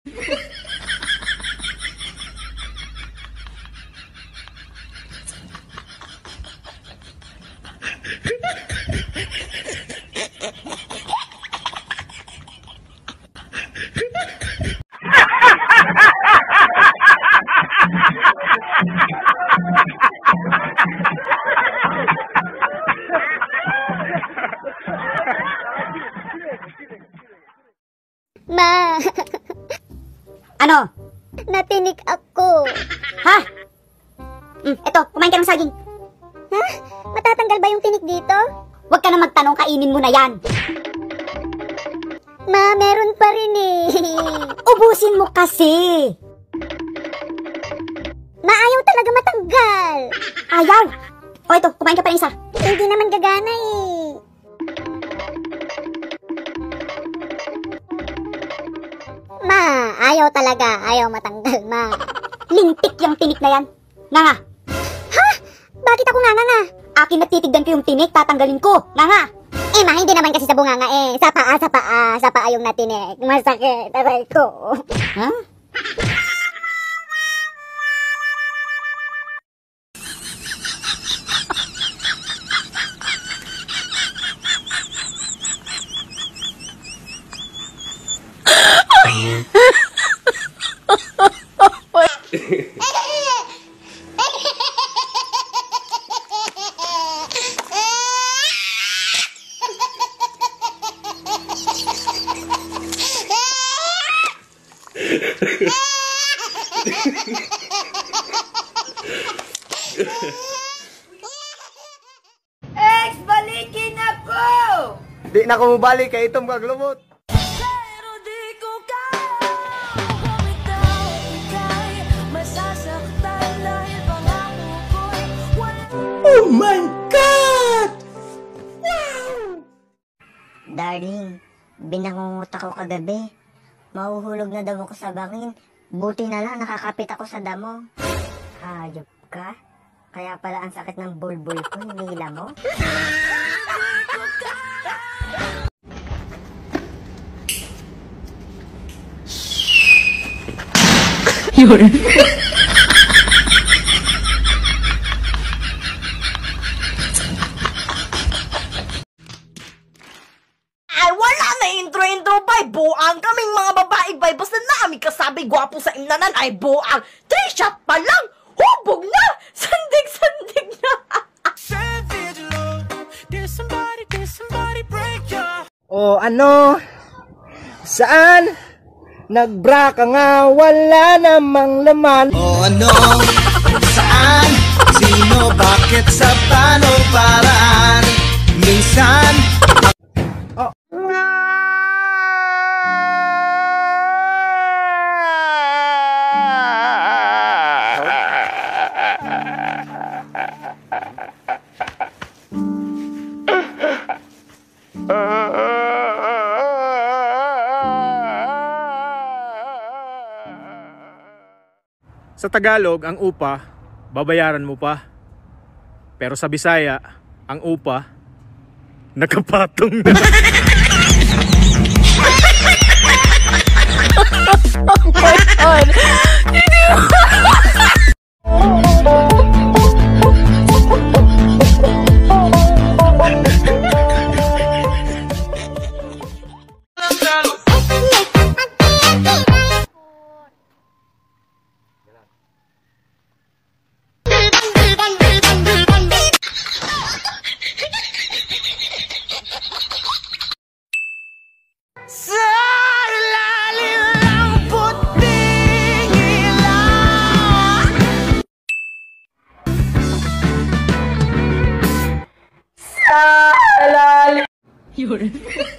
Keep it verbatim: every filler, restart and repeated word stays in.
Ma! Ano? Natinik ako. Ha? Mm, eto, kumain ka ng saging. Ha? Matatanggal ba yung tinik dito? Huwag ka na magtanong, kainin mo na yan. Ma, meron pa rin eh. Ubusin mo kasi. Ma, ayaw talaga matanggal. Ayaw. O ito, kumain ka pa ng isa. Hindi naman gagana eh. Ma, ayaw talaga. Ayaw matanggal, ma. Lintik yung tinik na yan. Nga nga. Ha? Bakit ako nga nga nga? Akin natitigdan ko yung tinik, tatanggalin ko. Nga nga. Eh ma, hindi naman kasi sa bunganga eh. Sa paa, sa paa, sa paa yung natinik. Masakit, aray ko. Ha? Ex, balikin ako! Di na ko mabalik kay itong kaglumot. Pero di ko kaya bumitaw ikay masasaktan dahil pangako ko'y wala. Oh my God! Wow! Darling, binangungot ako kagabi. Mahuhulog na daw ako sa bangin. Buti na lang nakakapit ako sa damo. Hayop ka? Kaya pala ang sakit ng bulbul ko, hinila mo? Yun. Ay, wala na intro-intro bay. Buang kaming mga babae bay. Basta namin kasabi gwapo sa imnanan ay buang. Three shot pa lang. Hubog na. Sandig-sandig na. O ano? Saan? Nagbra ka nga, wala namang laman. O ano? Saan? Sino? Bakit? Sa paano? Paraan? Minsan? Oh. Sa Tagalog, ang upa, babayaran mo pa. Pero sa Bisaya, ang upa, nakapatong na. Oh my God! Sa ilalim ng puting ilaw. Sa ilalim. Yun.